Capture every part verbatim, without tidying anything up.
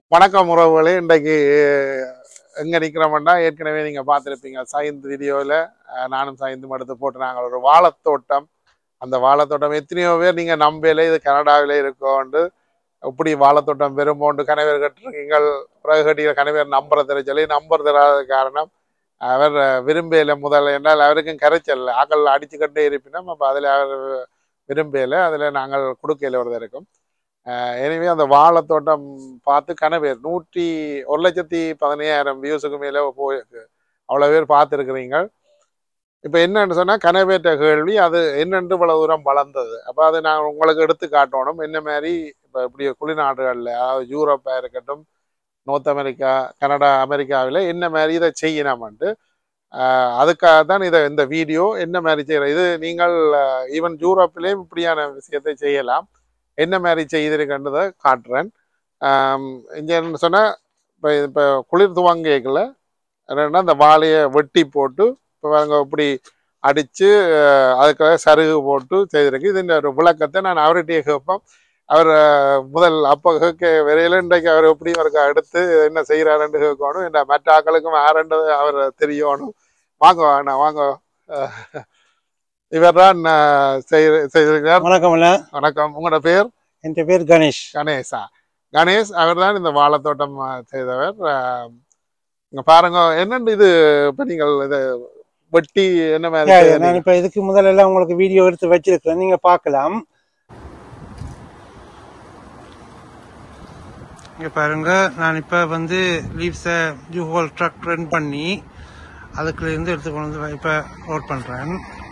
வணக்கம் உறவுகளே. இன்றைக்கு எங்கே நிற்கிறோம்னா ஏற்கனவே நீங்கள் பார்த்துருப்பீங்க சைந்து வீடியோவில் நானும் சைந்தும் எடுத்து போட்டு நாங்கள் ஒரு வாழைத்தோட்டம். அந்த வாழைத்தோட்டம் எத்தனையோ பேர் நீங்கள் நம்பையில் இது கனடாவிலே இருக்கோண்டு இப்படி வாழைத்தோட்டம் பெரும்போண்டு கனவேர் கட்டுருக்கீங்க. பிறகு கட்டிக்கிற கனவேர் நம்பர் தர சொல்லி நம்பர் தராத காரணம் அவர் விரும்பையில் முதல் என்றால் அவருக்கும் கரைச்சல் ஆக்கள் அடிச்சு கட்டே இருப்பினோம். அப்போ அதில் அவர் விரும்பையில் அதில் நாங்கள் கொடுக்கையில் வருது இருக்கும். எனவே அந்த வாழைத்தோட்டம் பார்த்து கனவேர் நூற்றி ஒரு லட்சத்தி பதினையாயிரம் வியூஸுக்கு மேலே போயிருக்கு. அவ்வளோ பேர் பார்த்துருக்குறீங்க. இப்போ என்னன்னு சொன்னால் கனவேற்ற கேள்வி அது என்னென்று இவ்வளோ தூரம் வளர்ந்தது. அப்போ அதை நாங்கள் உங்களுக்கு எடுத்து காட்டணும். என்ன மாதிரி இப்போ இப்படி குளிர்நாடுகளில் அதாவது யூரோப்பாக இருக்கட்டும், நோர்த் அமெரிக்கா, கனடா, அமெரிக்காவில் என்ன மாதிரி இதை செய்யணும்ன்ட்டு அதுக்காக தான் இதை இந்த வீடியோ என்ன மாதிரி செய்கிற இது நீங்கள் ஈவன் யூரோப்பிலேயும் இப்படியான விஷயத்தை செய்யலாம். என்ன மாதிரி செய்திருக்கின்றதை காட்டுறேன். இங்கே என்ன சொன்னால் இப்போ இப்போ குளிர் துவங்கிக்கல என்னென்னா இந்த வாழையை வெட்டி போட்டு இப்போ அவங்க இப்படி அடித்து அதுக்காக சருகு போட்டு செய்திருக்கு. இது ஒரு விளக்கத்தை நான் அவர்கிட்டயே கேட்போம். அவர் முதல் அப்போ கேட்க வரையில இன்றைக்கு அவர் எப்படி அவருக்கு அடுத்து என்ன செய்கிறாருன்னு கேட்கணும். இந்த மற்ற ஆக்களுக்கும் யாருன்றது அவர் தெரியணும். வாங்க வேணா வாங்க. இவர் தான் செய்திருக்கிறார். வணக்கம். வணக்கம். உங்களோட பேர்? என் பேர் கணேஷ். கணேஷா? கணேஷ் அவர் தான் இந்த வாழைத்தோட்டம் செய்தவர். இங்க பாருங்க என்னென்னு இது இப்போ நீங்கள் இதை வெட்டி என்ன மாதிரி நான் இப்போ இதுக்கு முதல்ல உங்களுக்கு வீடியோ எடுத்து வச்சிருக்கிறேன், நீங்க பார்க்கலாம். இங்க பாருங்க, நான் இப்போ வந்து லீவ்ஸை யூஹோல் ட்ரக் ரன் பண்ணி அதுக்குள்ள இருந்து எடுத்து கொண்டு வந்து இப்போ லோட் பண்றேன்.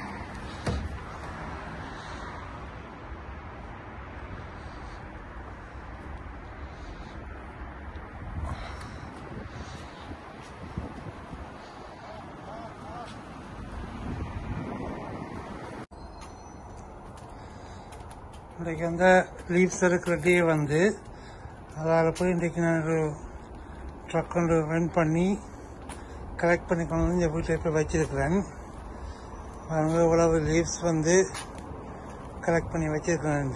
இன்றைக்கு அந்த லீவ்ஸ் இருக்கிற டே வந்து அதால் போய் இன்றைக்கு நான் ஒரு ட்ரக் ஒன்று ரன் பண்ணி கலெக்ட் பண்ணி கொண்டு வந்து இந்த வீட்டில் போய் வச்சிருக்கிறேன். அவங்க இவ்வளவு லீவ்ஸ் வந்து கலெக்ட் பண்ணி வச்சிருக்கிறேன்.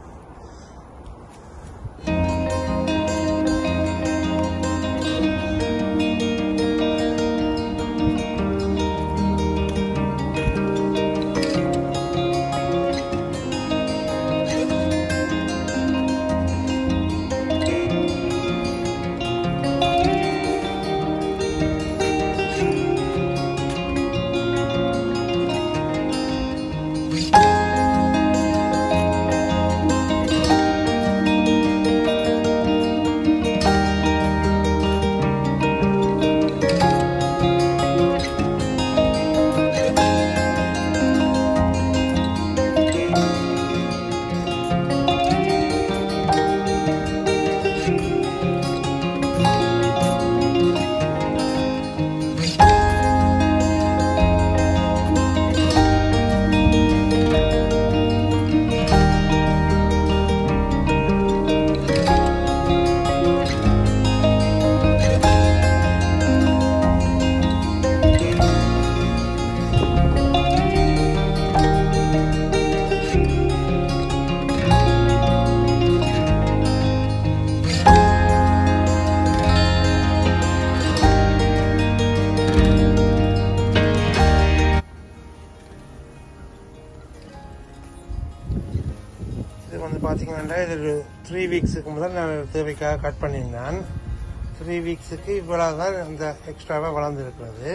இது வந்து பார்த்தீங்கன்னா இது த்ரீ வீக்ஸுக்கு முதல் நான் தேவைக்காக கட் பண்ணியிருந்தேன். த்ரீ வீக்ஸுக்கு இவ்வளோ தான் இந்த எக்ஸ்ட்ராவாக வளர்ந்துருக்கிறது.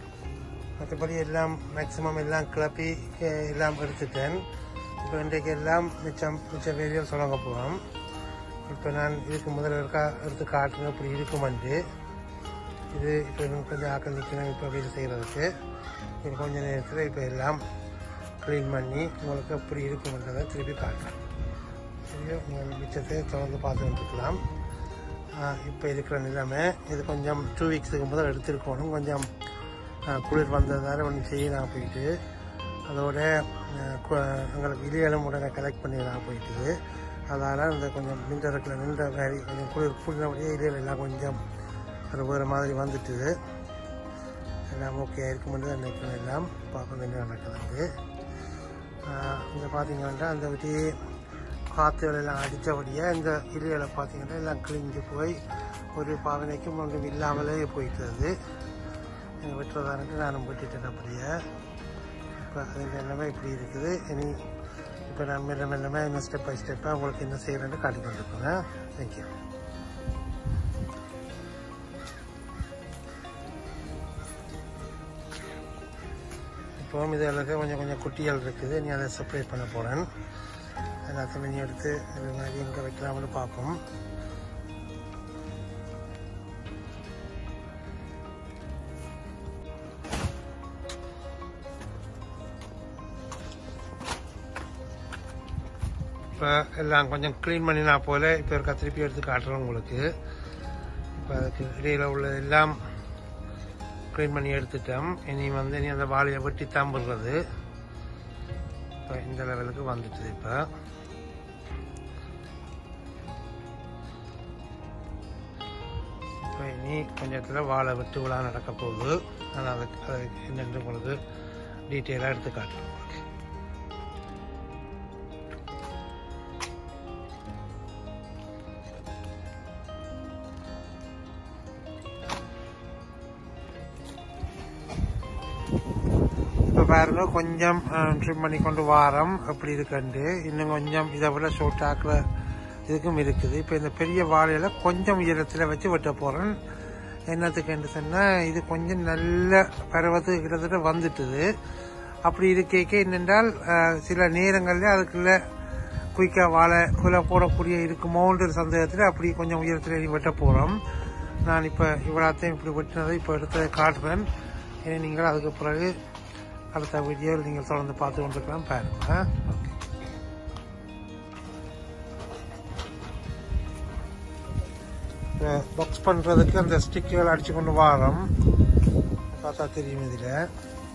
மற்றபடி எல்லாம் மேக்ஸிமம் எல்லாம் கிளப்பி எல்லாம் எடுத்துட்டேன். இப்போ இன்றைக்கு எல்லாம் மிச்சம் மிச்சம் வேரியல் சொல்லுங்க போகிறோம். இப்போ நான் இதுக்கு முதல்ல இருக்கா எடுத்து காட்டுங்க இப்படி இருக்குமெண்டு. இது இப்போ கொஞ்சம் ஆக்கள் நிற்கணும் இப்போ வீடு செய்கிறதுக்கு. இப்போ கொஞ்சம் நேரத்தில் இப்போ எல்லாம் க்ளீன் பண்ணி உங்களுக்கு எப்படி இருக்குமென்றதை திருப்பி காட்டுறேன். சரியோ, நீங்கள் மிச்சத்தை தொடர்ந்து பார்த்துட்டு இருக்கலாம். இப்போ இருக்கிற நிலைமை இது கொஞ்சம் டூ வீக்ஸுக்கு முதல் எடுத்துருக்கணும். கொஞ்சம் குளிர் வந்ததால் ஒன்று செய்யலாம் போயிட்டு அதோட எங்களுக்கு இலையெல்லாம் உடனே கலெக்ட் பண்ணிடலாம் போயிட்டு அதனால் இந்த கொஞ்சம் நின்ற இருக்கிற நின்ற மாதிரி கொஞ்சம் குளிர் குளிர்னபடியே இலையில் எல்லாம் கொஞ்சம் அது வேறு மாதிரி வந்துட்டு எல்லாம் ஓகே இருக்குமென்று நினைக்கிறேன். எல்லாம் பார்க்கணும் என்ன நடக்குது. இங்கே பார்த்தீங்கன்னா அந்த விட்டி காற்றுகள் எல்லாம் அடித்தபடியாக இந்த இலைகளை பார்த்தீங்கன்னா எல்லாம் கிழிஞ்சு போய் ஒரு பாவனைக்கும் ஒன்றும் இல்லாமலே போயிட்டது. வெட்டுறதானுக்கு நானும் விட்டுட்டேன் அப்படியே. இப்போ அதில் எல்லாமே இப்படி இருக்குது. இனி இப்போ நான் மெல்ல மெல்லமே இன்னும் ஸ்டெப் பை ஸ்டெப்பாக உங்களுக்கு என்ன செய்கிறேன்னு காட்டி கொண்டிருப்பேன். தேங்க்யூ. இப்போ இது எல்லாத்தையும் கொஞ்சம் கொஞ்சம் குட்டிகள் இருக்குது. நீ அதை செப்பரேட் பண்ண போகிறேன். எல்லாத்தையும் நீ எடுத்து இது மாதிரி எங்கே வைக்கலாம்னு பார்ப்போம். இப்போ எல்லாம் கொஞ்சம் க்ளீன் பண்ணினா போல் இப்போ ஒரு திருப்பி எடுத்து காட்டுறோம் உங்களுக்கு. இப்போ அதுக்கு இடையில் உள்ள எல்லாம் க்ளீன் பண்ணி எடுத்துட்டோம். இனி வந்து இனி அந்த வாழையை வெட்டி தம்புறது. இப்போ இந்த லெவலுக்கு வந்துட்டுது. இப்போ இப்போ இனி கொஞ்சத்தில் வாழை வெட்டு விழா நடக்க போகுது. ஆனால் அதுக்கு அது என்னென்று உங்களுக்கு டீட்டெயிலாக எடுத்து காட்டுறோம். இப்போ பாருங்க கொஞ்சம் ட்ரிம் பண்ணி கொண்டு வாரம் அப்படி இருக்குண்டு. இன்னும் கொஞ்சம் இதை விட ஷோர்ட் ஆக்குற இதுக்கும் இருக்குது. இப்போ இந்த பெரிய வாழையில கொஞ்சம் உயரத்தில் வச்சு வெட்ட போகிறேன். என்னத்துக்குன்னு சொன்னால் இது கொஞ்சம் நல்ல பருவத்து கிட்டத்தட்ட வந்துட்டுது. அப்படி இருக்கேக்க என்னென்றால் சில நேரங்களில் அதுக்குள்ள குயிக்காக வாழை குலை போடக்கூடிய இருக்குமோன்ற சந்தேகத்தில் அப்படி கொஞ்சம் உயரத்தில் வெட்ட போகிறோம். நான் இப்போ இவ்வளோத்தையும் இப்படி வெட்டினதை இப்போ எடுத்து காட்டுறேன். ஏன்னா நீங்கள் அதுக்கு பிறகு அடுத்த வீடியோவில் நீங்கள் தொடர்ந்து பார்த்து கொண்டிருக்கலாம் பாருங்க. ஓகே, பாக்ஸ் பண்ணுறதுக்கு அந்த ஸ்டிக்குகள் அடித்து கொண்டு வாரோம். பார்த்தா தெரியும் இதில்.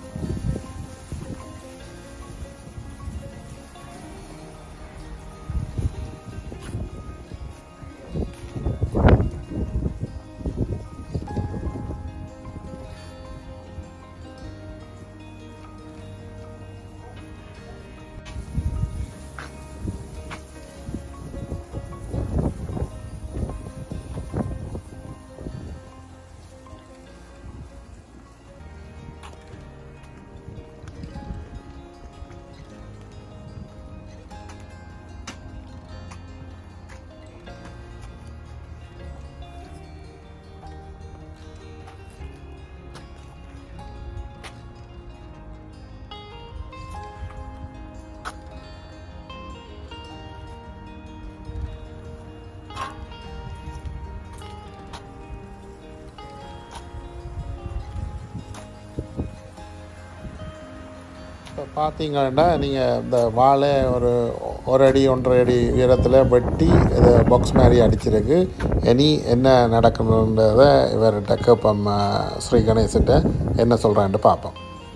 இப்போ பார்த்தீங்கன்னா நீங்கள் இந்த வாழை ஒரு ஒரு அடி ஒன்றரை அடி உயரத்தில் வெட்டி இதை பாக்ஸ் மாதிரி அடிச்சிருக்கு. இனி என்ன நடக்கணுன்றதை இவர்கிட்ட கேட்போம். ஸ்ரீ கணேசிட்ட என்ன சொல்கிறான்ட்டு பார்ப்போம்.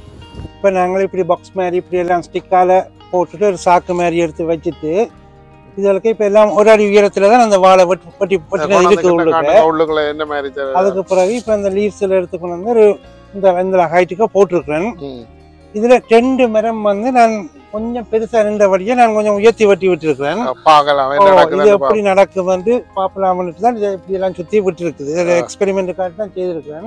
இப்போ நாங்கள் இப்படி பாக்ஸ் மாதிரி இப்படி எல்லாம் ஸ்டிக்கால் போட்டுட்டு ஒரு சாக்கு மாதிரி எடுத்து வச்சுட்டு இதற்கு இப்போ எல்லாம் ஒரு அடி உயரத்தில் தான் அந்த வாழை வெட்டி வெட்டி வெட்டினது இருக்கு உள்ளுக்குள்ள. என்ன மாதிரி அதுக்கு பிறகு இப்போ இந்த லீவ்ஸில் எடுத்துக்கொண்டு வந்து ஒரு இந்த இந்த ஹைட்டுக்கு போட்டிருக்கிறேன். இதுல ரெண்டு மரம் வந்து நான் கொஞ்சம் பெருசா இருந்தபடியே நான் கொஞ்சம் உயர்த்தி வெட்டி விட்டுருக்கிறேன். இது எப்படி நடக்கும் வந்து பாப்பலாம்னு தான் இப்படி எல்லாம் சுத்தி விட்டு இருக்குது. எக்ஸ்பெரிமெண்ட் காட்டி தான் செய்திருக்கிறேன்.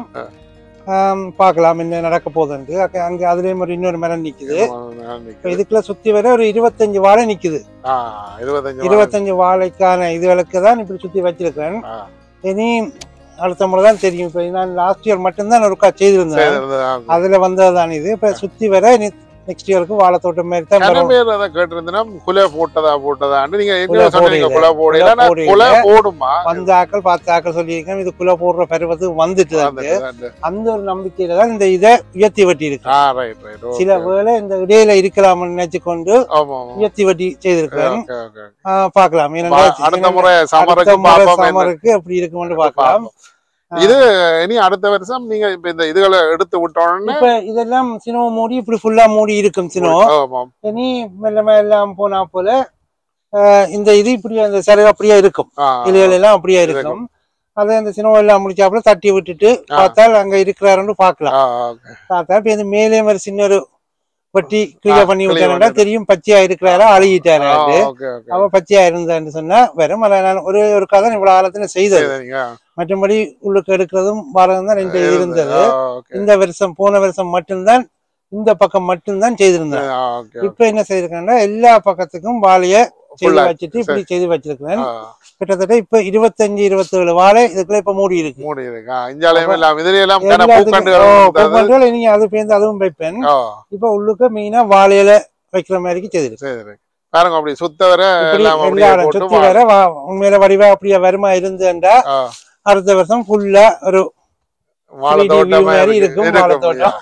பார்க்கலாம் என்ன நடக்க போகுதுன்ட்டு. அங்க அதுலயும் ஒரு இன்னொரு மரம் நிக்குது. இதுக்குள்ள சுத்தி வர ஒரு இருபத்தஞ்சு வாழை நிக்குது. இருபத்தஞ்சு வாழைக்கான இதுகளுக்கு தான் இப்படி சுத்தி வச்சிருக்கிறேன். இனி அடுத்த முறை தான் தெரியும். இப்போ நான் லாஸ்ட் இயர் மட்டும்தான் ஒருக்கா செய்திருந்தேன். அதுல வந்ததுதான் இது. இப்ப சுத்தி வர நெக்ஸ்ட் இயருக்கு வாழை தோட்டம் மாதிரி தான் குலை போட்டதா போட்டதான்னு நீங்க குலை போடுமா வந்த ஆக்கள் பார்த்த ஆக்கள் சொல்லியிருக்கேன். இது குலை போடுற பருவத்துக்கு வந்துட்டு அந்த ஒரு நம்பிக்கையில தான் இந்த இதை உயர்த்தி வெட்டி இருக்கு. சில வேளை இந்த இடையில இருக்கலாம்னு நினைச்சு கொண்டு உயர்த்தி வெட்டி செய்திருக்கிறேன். பாக்கலாம் சமருக்கு அப்படி இருக்கும்னு பாக்கலாம். இது இனி அடுத்த வருஷம் நீங்க இப்ப இந்த இதுகளை எடுத்து விட்டோம்னா இப்ப இதெல்லாம் சினோ மூடி இப்படி ஃபுல்லா மூடி இருக்கும். சினோ இனி மெல்ல எல்லாம் போனா போல இந்த இது இப்படி அந்த சரகு அப்படியே இருக்கும். இலைகள் எல்லாம் அப்படியே இருக்கும். அதை அந்த சினோ எல்லாம் முடிச்சாப்புல தட்டி விட்டுட்டு பார்த்தால் அங்க இருக்கிறாருன்னு பாக்கலாம். பார்த்தா இப்ப இந்த மேலே மாதிரி சின்ன ஒரு வெட்டி கிளியர் பண்ணி விட்டாருன்னா தெரியும் பச்சையா இருக்கிறாரா அழுகிட்டாரு. அவ பச்சையா இருந்தான்னு சொன்னா வெறும் ஒரு ஒரு கதை இவ்வளவு காலத்துல செய்தது. மற்றபடி உள்ளுக்கு எடுக்கிறதும் வரதும் தான் ரெண்டு இருந்தது. இந்த வருஷம் போன வருஷம் மட்டும்தான் இந்த பக்கம் மட்டும்தான் செய்திருந்தேன். இப்ப என்ன செய்திருக்கேன்னா எல்லா பக்கத்துக்கும் வாழைய செய்து வச்சுட்டு இப்படி செய்து வச்சிருக்கிறேன். கிட்டத்தட்ட இப்ப இருபத்தஞ்சு இருபத்தி ஏழு வாழை இதுக்குள்ள இப்ப மூடி இருக்கு. மூடி இருக்கு. நீங்க அது பேருந்து அதுவும் வைப்பேன். இப்ப உள்ளுக்கு மெயினா வாழையில வைக்கிற மாதிரி செய்திருக்கு. பாருங்க அப்படி சுத்த வர சுத்தி வர உண்மையில வடிவா அப்படியே வருமா இருந்துட்டா அடுத்த வருஷம் ஃபுல்லா ஒரு இருக்கும் வாழைத்தோட்டம்.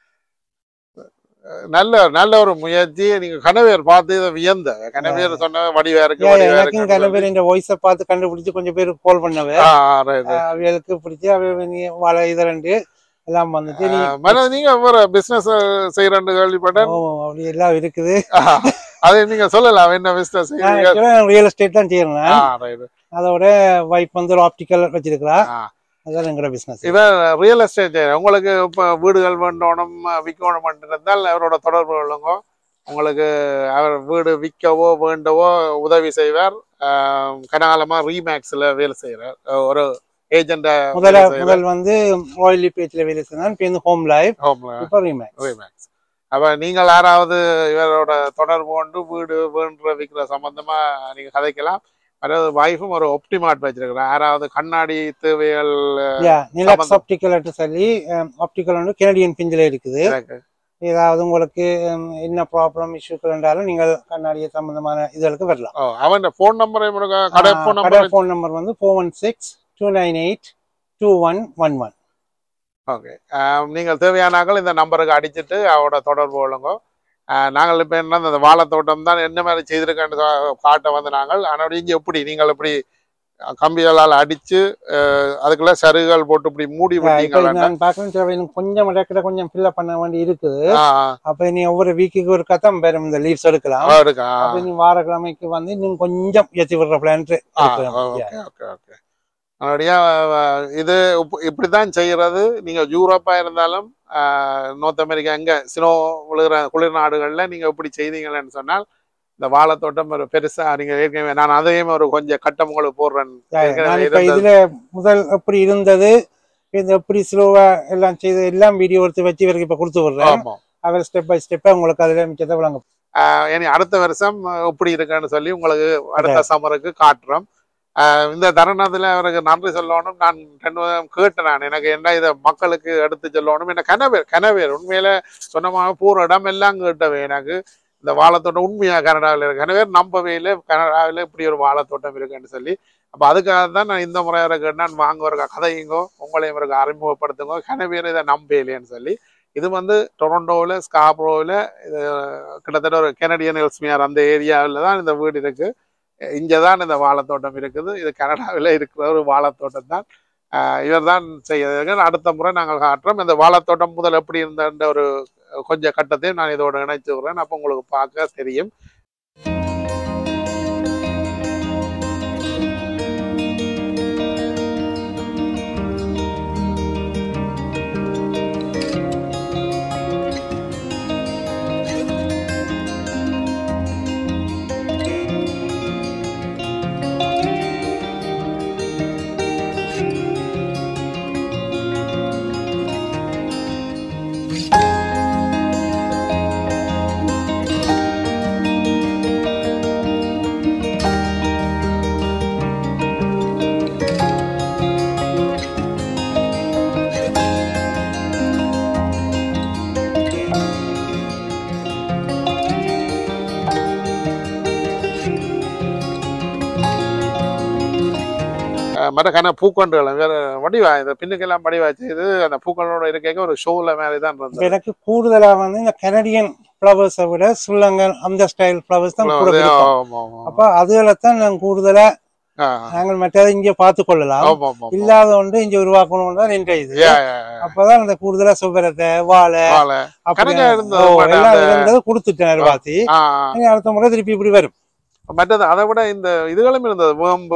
நல்ல நல்ல ஒரு முயற்சி. நீங்க கனவேர் பார்த்து இதை வியந்த கனவேர் சொன்ன வடிவா இருக்கு. எனக்கும் கனவேர் இந்த வாய்ஸை பார்த்து கண்டுபிடிச்சு கொஞ்சம் பேர் கால் பண்ணவே அவைகளுக்கு பிடிச்சி அவை இதை ரெண்டு எல்லாம் வந்துட்டு நீங்க ஒரு பிசினஸ் செய்யறேன்னு கேள்விப்பட்டேன். அப்படி எல்லாம் இருக்குது. அது நீங்க சொல்லலாம் என்ன பிசினஸ்? ரியல் எஸ்டேட் தான் செய்யறேன். அதோட வைப் வந்து ஒரு ஆப்டிக்கல் வச்சிருக்கிறா. அதான் எங்களோட பிசினஸ். இவன் ரியல் எஸ்டேட் உங்களுக்கு இப்ப வீடுகள் வேண்டணும் விற்கணும் இருந்தால் அவரோட தொடர்பு கொள்ளுங்க. உங்களுக்கு அவர் வீடு விற்கவோ வேண்டவோ உதவி செய்வார். கனகாலமா ரீமேக்ஸ்ல வேலை செய்யறார். ஒரு ஏஜென்ட் முதல்ல முதல் வந்து ராயல் பேஜ்ல வேலை செய்யறான். ஹோம் லைஃப் இப்போ ரீமேக்ஸ் ரீமேக்ஸ். அப்ப நீங்கள் யாராவது இவரோட தொடர்பு கொண்டு வீடு வேண்ட விற்கிற சம்பந்தமா நீங்க கதைக்கலாம். அதாவது வைஃபும் ஒரு ஆப்டிமார்ட் வச்சிருக்கிறேன். யாராவது கண்ணாடி தேவைகள் நிலக்ஸ் ஆப்டிக்கல் சொல்லி ஆப்டிக்கல் வந்து கனடியன் பிஞ்சில இருக்குது. ஏதாவது உங்களுக்கு என்ன ப்ராப்ளம் இஷ்யூக்கள் என்றாலும் நீங்கள் கண்ணாடிய சம்பந்தமான இதற்கு வரலாம். அவன் போன் நம்பர் போன் நம்பர் வந்து four one six two nine eight two one one one. Okay, நீங்கள் தேவையானாக்கள் இந்த நம்பருக்கு அடிச்சுட்டு அவரோட தொடர்பு கொள்ளுங்க. நாங்கள் இப்போ என்ன அந்த வாழைத்தோட்டம் தான் என்ன மாதிரி செய்திருக்கேன்னு காட்ட வந்து நாங்கள். ஆனால் இங்கே எப்படி நீங்கள் எப்படி கம்பிகளால் அடிச்சு அதுக்குள்ள சருகுகள் போட்டு இப்படி மூடி விட்டீங்க. கொஞ்சம் இடத்துல கொஞ்சம் ஃபில்அப் பண்ண வேண்டி இருக்குது. அப்ப நீ ஒவ்வொரு வீக்குக்கு ஒரு கதம் பேரும் இந்த லீவ்ஸ் எடுக்கலாம். நீ வாரக்கிழமைக்கு வந்து இன்னும் கொஞ்சம் ஏற்றி விடுற பிளான். அதனுடைய இது இப்படித்தான் செய்யறது. நீங்க யூரோப்பா இருந்தாலும் நார்த் அமெரிக்கா எங்க சினோ விழுகிற குளிர் நாடுகள்ல நீங்க எப்படி செய்தீங்கன்னு சொன்னால் இந்த வாழைத்தோட்டம் ஒரு பெருசா நீங்க ஏற்கனவே நான் அதையும் ஒரு கொஞ்சம் கட்டம் உங்களுக்கு போடுறேன். இதுல முதல் எப்படி இருந்தது எப்படி ஸ்லோவா எல்லாம் செய்து எல்லாம் வீடியோ எடுத்து வச்சு இவருக்கு இப்ப கொடுத்து விடுறேன். அவர் ஸ்டெப் பை ஸ்டெப்பா உங்களுக்கு அதுல மிச்சத்தை விளங்க. இனி அடுத்த வருஷம் எப்படி இருக்குன்னு சொல்லி உங்களுக்கு அடுத்த சம்மருக்கு காட்டுறோம். இந்த தருணத்துல அவருக்கு நன்றி சொல்லணும். நான் ரெண்டு கேட்டேன். நான் எனக்கு என்ன இதை மக்களுக்கு எடுத்து சொல்லணும். என்ன கனவேர் கனவேர் உண்மையில சொன்னமாக பூர இடம் எல்லாம் கேட்டவே எனக்கு இந்த வாழைத்தோட்டம் உண்மையா கனடாவில் இருக்கு. கனவேர் நம்பவே இல்லை கனடாவில் இப்படி ஒரு வாழைத்தோட்டம் இருக்குன்னு சொல்லி. அப்போ அதுக்காக தான் நான் இந்த முறை வரை கேட்டேன். வாங்க ஒரு கதையுங்கோ உங்களையும் இவருக்கு அறிமுகப்படுத்துங்கோ கனவேர் இதை நம்பலையேன்னு சொல்லி. இது வந்து டொரண்டோவில் ஸ்காப்ரோவில் இது கிட்டத்தட்ட ஒரு கெனடியன் எல்ஸ்மியார் அந்த ஏரியாவில் தான் இந்த வீடு இருக்கு. இங்கதான் இந்த வாழைத்தோட்டம் இருக்குது. இது கனடாவில் இருக்கிற ஒரு வாழைத்தோட்டம் தான். இவர் தான் செய்ய அடுத்த முறை நாங்கள் காட்டுறோம். இந்த வாழைத்தோட்டம் முதல் எப்படி இருந்த ஒரு கொஞ்சம் கட்டத்தையும் நான் இதோட இணைச்சுக்கிறேன். அப்போ உங்களுக்கு பார்க்க தெரியும். மரக்கான பூக்கொண்டுகள் வேற வடிவா இந்த பின்னுக்கெல்லாம் வடிவா செய்து அந்த பூக்களோட இருக்க ஒரு ஷோல மாதிரி தான் இருந்தது. எனக்கு கூடுதலா வந்து இந்த கனடியன் ஃப்ளவர்ஸை விட சுள்ளங்கள் அந்த ஸ்டைல் ஃப்ளவர்ஸ் தான் கூட பிடிக்கும். அப்ப அதுல தான் நாங்க கூடுதலா நாங்கள் மற்றதை இங்க பார்த்து கொள்ளலாம். இல்லாத ஒன்று இங்க உருவாக்கணும் தான் என்ற இது. அப்பதான் அந்த கூடுதலா சுவரத்தை வாழை எல்லாம் இருந்தது கொடுத்துட்டேன் பார்த்து. அடுத்த முறை திருப்பி இப்படி வரும். மற்றது அதை விட இந்த இதுகளும் இருந்தது. வேம்பு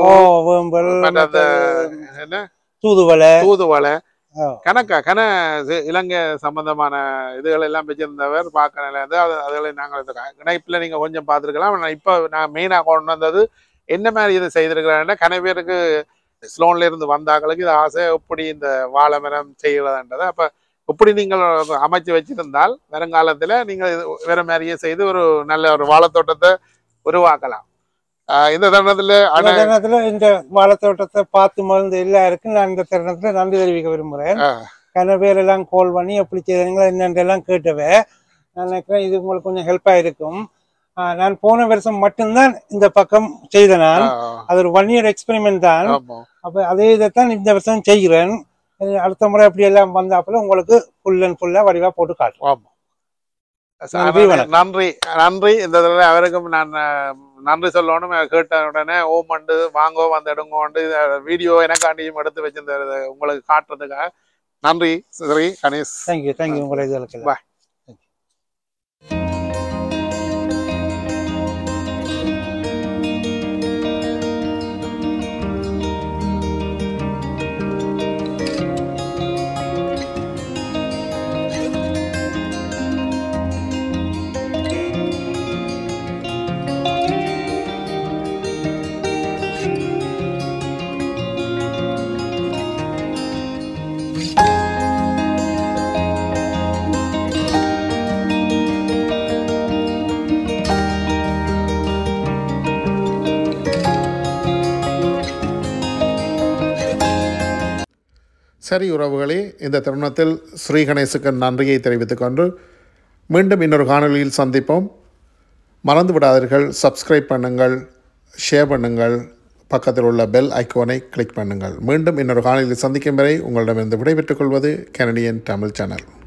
என்ன தூதுவளை தூதுவளை கணக்கா கன இலங்கை சம்பந்தமான இதுகள் எல்லாம் வச்சிருந்தவர் பார்க்க இருந்து அதுகளை நாங்கள் இணைப்புல நீங்க கொஞ்சம் பார்த்துருக்கலாம். இப்ப நான் மெயினா கொண்டு வந்தது என்ன மாதிரி இது செய்திருக்கிறேன்னா கன பேருக்கு ஸ்லோன்ல இருந்து வந்தாக்களுக்கு இது ஆசை எப்படி இந்த வாழை மரம் செய்கிறதுன்றதை அப்போ எப்படி நீங்கள் அமைச்சு வச்சிருந்தால் வருங்காலத்தில் நீங்கள் வேற மாதிரியே செய்து ஒரு நல்ல ஒரு வாழைத்தோட்டத்தை உருவாக்கலாம். இந்த தருணத்தில் தருணத்துல இந்த வாழைத்தோட்டத்தை பார்த்து மருந்து எல்லாருக்கும் நான் இந்த தருணத்துல நன்றி தெரிவிக்க விரும்புகிறேன். கன பேர் எல்லாம் கால் பண்ணி எப்படி செய்யறீங்களா என்னென்றெல்லாம் கேட்டவே நான் நினைக்கிறேன் இது உங்களுக்கு கொஞ்சம் ஹெல்ப்பாக இருக்கும். நான் போன வருஷம் மட்டும்தான் இந்த பக்கம் செய்தேன். நான் அது ஒரு ஒன் இயர் எக்ஸ்பெரிமெண்ட் தான். அப்போ அதே இதைத்தான் இந்த வருஷம் செய்கிறேன். அடுத்த முறை அப்படி எல்லாம் வந்தாப்புல உங்களுக்கு ஃபுல் அண்ட் ஃபுல்லா வடிவா போட்டு காட்டுவோம். நன்றி நன்றி. இந்த தடவை அவருக்கும் நான் நன்றி சொல்லணும். கேட்ட உடனே ஓமண்டு வாங்கோ வந்து எடுங்கோண்டு வீடியோ எனக்காண்டியும் எடுத்து வச்சிருந்த உங்களுக்கு காட்டுறதுக்காக நன்றி ஸ்ரீ கணேஷ். தேங்க்யூ தேங்க்யூ உங்களை இதுகளுக்கு. பாய். சரி உறவுகளே, இந்த தருணத்தில் ஸ்ரீ கணேசுக்கு நன்றியை தெரிவித்துக் கொண்டு மீண்டும் இன்னொரு காணொலியில் சந்திப்போம். மறந்து விடாதீர்கள், சப்ஸ்கிரைப் பண்ணுங்கள், ஷேர் பண்ணுங்கள், பக்கத்தில் உள்ள பெல் ஐக்கோனை கிளிக் பண்ணுங்கள். மீண்டும் இன்னொரு காணொலியில் சந்திக்கும் வரை உங்களிடமிருந்து விடைபெற்றுக் கொள்வது கனடியன் தமிழ் சேனல்.